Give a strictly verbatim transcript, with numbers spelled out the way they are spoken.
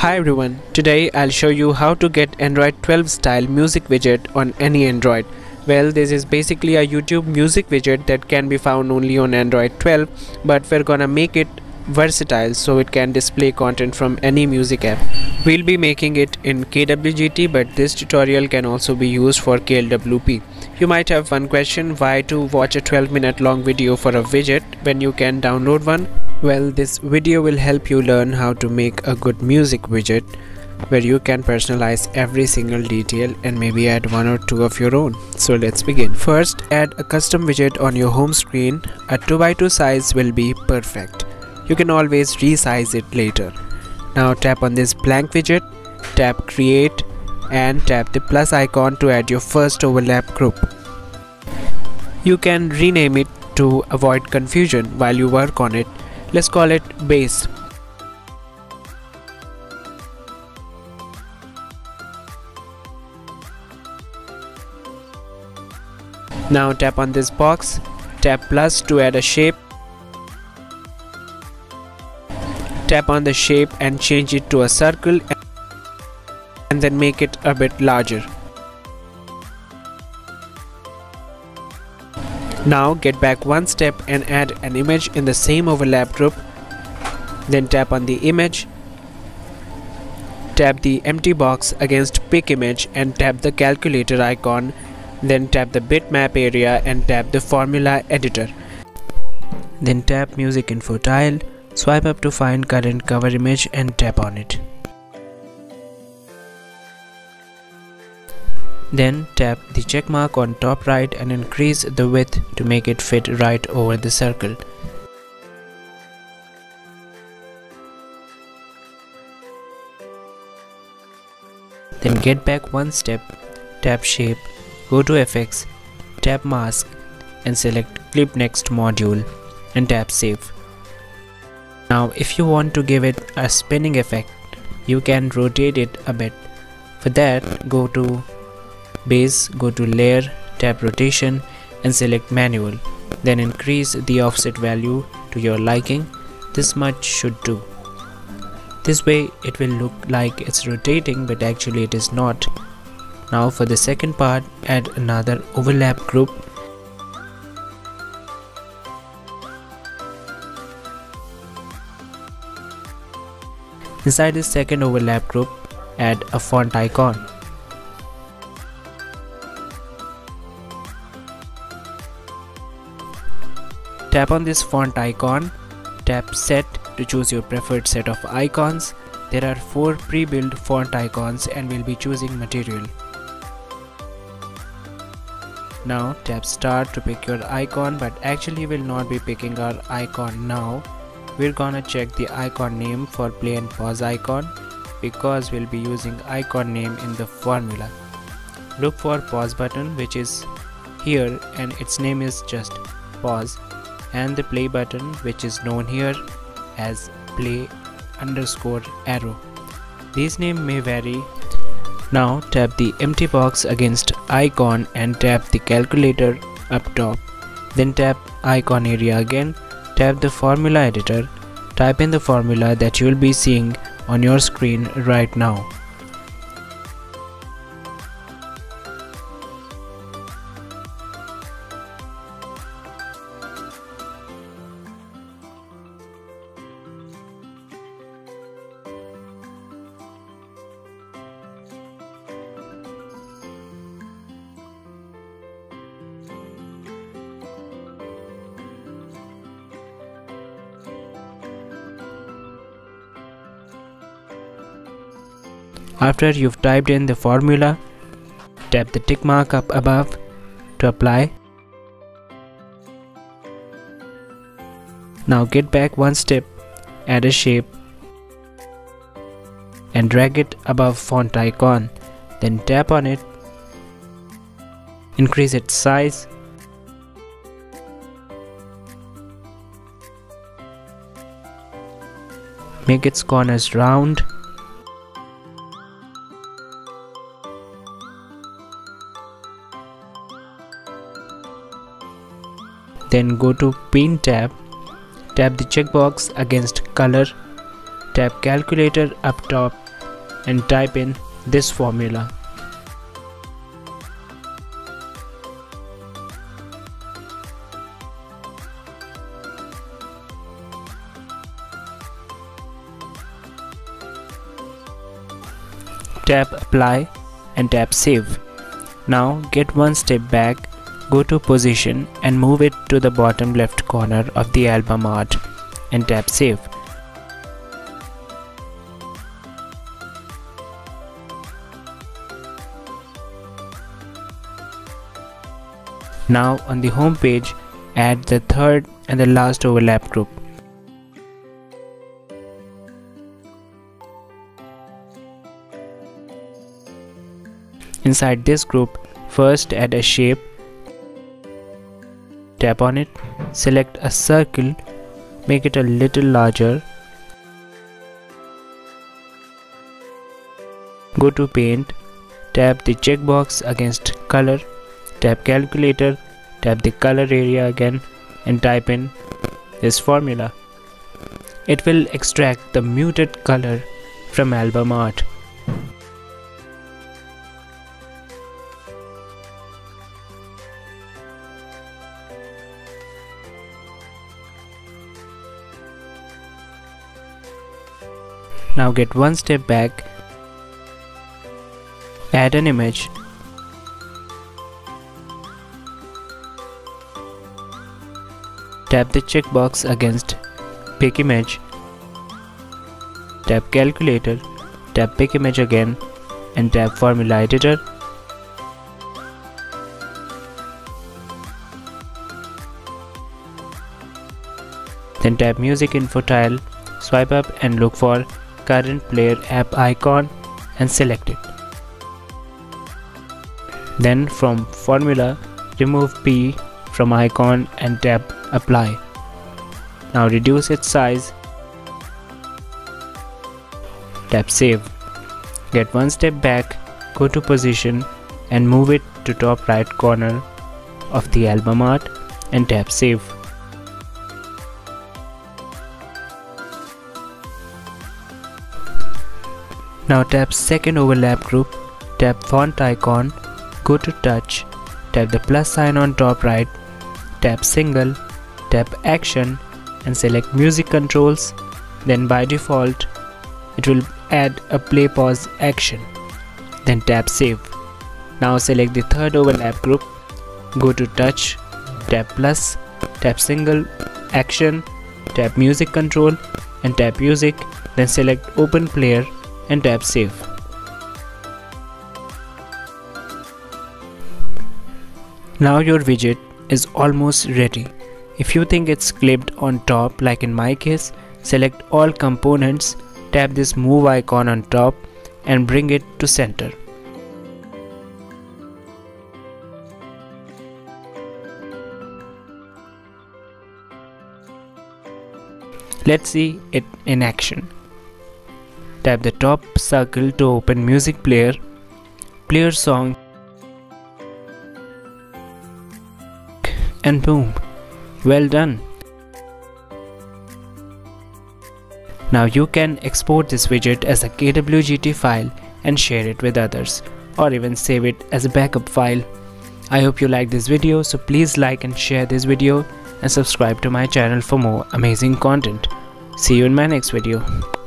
Hi everyone, today I'll show you how to get Android twelve style music widget on any Android. Well, this is basically a YouTube music widget that can be found only on Android twelve, but we're gonna make it versatile so it can display content from any music app. We'll be making it in K W G T, but this tutorial can also be used for K L W P. You might have one question: why to watch a twelve minute long video for a widget when you can download one? Well, this video will help you learn how to make a good music widget where you can personalize every single detail and maybe add one or two of your own. So let's begin. First, add a custom widget on your home screen. A two by two size will be perfect. You can always resize it later. Now tap on this blank widget, tap create and tap the plus icon to add your first overlap group. You can rename it to avoid confusion while you work on it. Let's call it bass. Now tap on this box, tap plus to add a shape. Tap on the shape and change it to a circle and then make it a bit larger. Now get back one step and add an image in the same overlap group. Then tap on the image, tap the empty box against pick image and tap the calculator icon. Then tap the bitmap area and tap the formula editor. Then tap music info tile, swipe up to find current cover image and tap on it. Then tap the check mark on top right and increase the width to make it fit right over the circle. Then get back one step, tap shape, go to effects, tap mask and select clip next module and tap save. Now if you want to give it a spinning effect, you can rotate it a bit. For that, go to base, go to layer, tap rotation and select manual. Then increase the offset value to your liking. This much should do. This way it will look like it's rotating, but actually it is not. Now for the second part, add another overlap group. Inside this second overlap group, add a font icon. Tap on this font icon, tap set to choose your preferred set of icons. There are four pre-built font icons and we'll be choosing material. Now tap start to pick your icon, but actually we'll not be picking our icon now. We're gonna check the icon name for play and pause icon because we'll be using icon name in the formula. Look for pause button, which is here and its name is just pause, and the play button, which is known here as play underscore arrow. These names may vary. Now tap the empty box against icon and tap the calculator up top. Then tap icon area again, tap the formula editor, type in the formula that you will be seeing on your screen right now. After you've typed in the formula, tap the tick mark up above to apply. Now get back one step, add a shape and drag it above font icon. Then tap on it, increase its size, make its corners round, then go to Paint tab, tap the checkbox against color, tap calculator up top and type in this formula. Tap apply and tap save. Now get one step back, go to position and move it to the bottom left corner of the album art and tap save. Now on the home page, add the third and the last overlap group. Inside this group, first add a shape, tap on it, select a circle, make it a little larger, go to paint, tap the checkbox against color, tap calculator, tap the color area again and type in this formula. It will extract the muted color from album art. Now get one step back, add an image, tap the checkbox against pick image, tap calculator, tap pick image again and tap formula editor. Then tap music info tile, swipe up and look for current player app icon and select it. Then from formula, remove P from icon and tap apply. Now reduce its size, tap save. Get one step back, go to position and move it to top right corner of the album art and tap save. Now tap second overlap group, tap font icon, go to touch, tap the plus sign on top right, tap single, tap action and select music controls. Then by default it will add a play pause action. Then tap save. Now select the third overlap group, go to touch, tap plus, tap single, action, tap music control and tap music, then select open player and tap save. Now your widget is almost ready. If you think it's clipped on top like in my case, select all components, tap this move icon on top and bring it to center. Let's see it in action. Tap the top circle to open music player, play your song and boom, well done. Now you can export this widget as a K W G T file and share it with others or even save it as a backup file. I hope you liked this video, so please like and share this video and subscribe to my channel for more amazing content. See you in my next video.